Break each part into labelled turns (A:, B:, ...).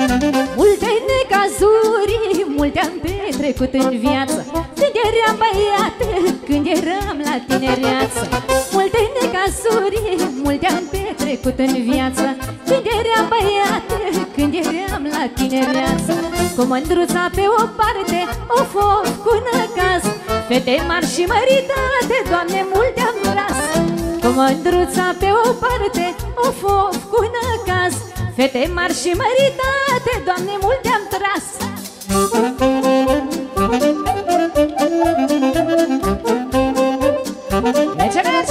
A: Multe necazuri, multe am petrecut în viață, când eram băiat, când eram la tinereață. Multe necazuri, multe am petrecut în viață, când eram băiat, când eram la tinereață. Cu mândruța pe o parte, o foc cu năcaz, fete mari și măritate, Doamne, multe am tras. Cu mândruța pe o parte, o foc cu năcaz, fete mari și măritate, Doamne, multe am tras. Merge, merge!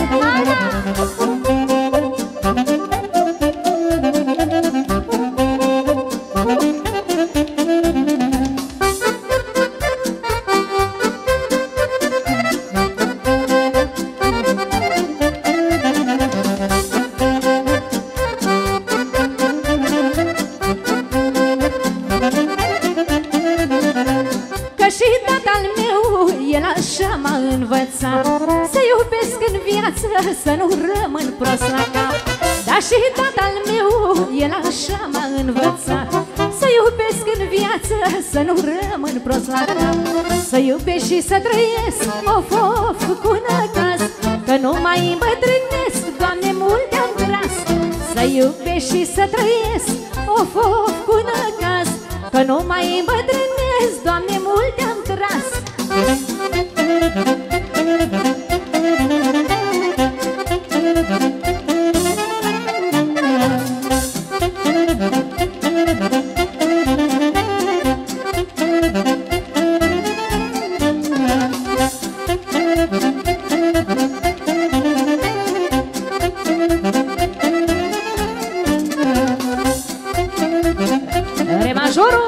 A: Și tatăl meu, el așa m-a învățat să iubesc în viață, să nu rămân prost la cap. Dar și tatăl meu, el așa m-a învățat să iubesc în viață, să nu rămân prost la cap. Să iubesc și să trăiesc, of, of, cu năcaz, că nu mai îmbătrânesc, Doamne, multe am tras. Să iubesc și să trăiesc, of, of, cu năcaz, că nu mai îmbătrânesc, Doamne, multe am tras. Re majorul!